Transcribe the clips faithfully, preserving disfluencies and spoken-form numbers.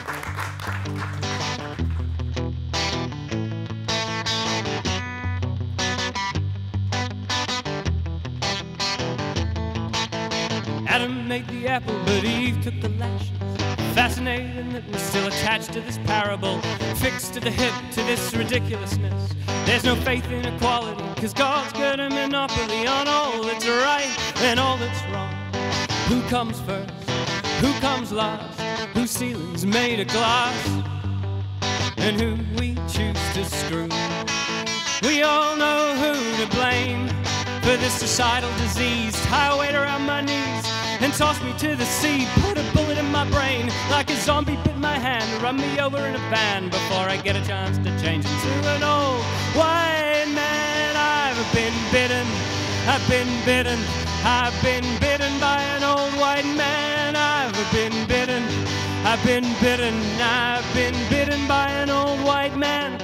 Adam made the apple, but Eve took the lashes. Fascinating that we're still attached to this parable, fixed to the hip to this ridiculousness. There's no faith in equality, cause God's got a monopoly on all that's right and all that's wrong. Who comes first? Who comes last? Whose ceiling's made of glass? And who we choose to screw? We all know who to blame for this societal disease. Tie a weight around my knees and toss me to the sea. Put a bullet in my brain like a zombie bit my hand. Run me over in a van before I get a chance to change into an old white man. I've been bitten, I've been bitten, I've been bitten by an old white man. I've been bitten, I've been bitten, I've been bitten by an old white man.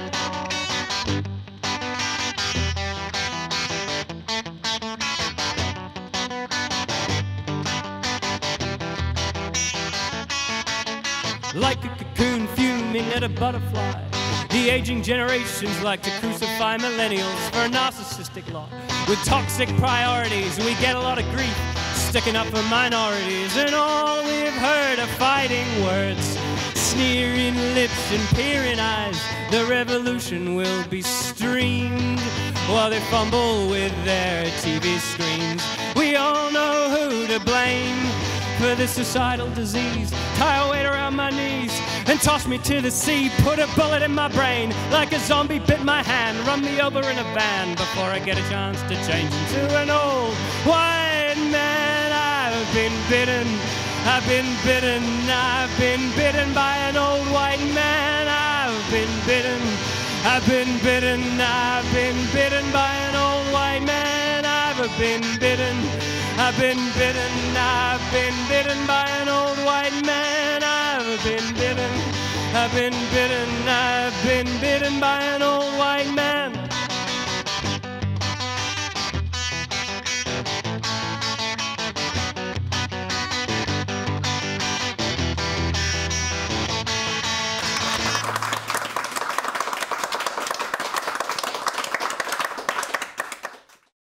Like a cocoon fuming at a butterfly, the aging generations like to crucify millennials for a narcissistic lot. With toxic priorities, we get a lot of grief, sticking up for minorities, and all we've heard are fighting words, sneering lips and peering eyes. The revolution will be streamed while they fumble with their T V screens. We all know who to blame for this societal disease. Tie a weight around my knees and toss me to the sea. Put a bullet in my brain like a zombie bit my hand. Run me over in a van before I get a chance to change into an old white man. I've been bitten, I've been bitten, I've been bitten by an old white man. I've been bitten, I've been bitten, I've been bitten by an old white man. I've been bitten, I've been bitten, I've been bitten by an old white man. I've been bitten, I've been bitten, I've been bitten by an old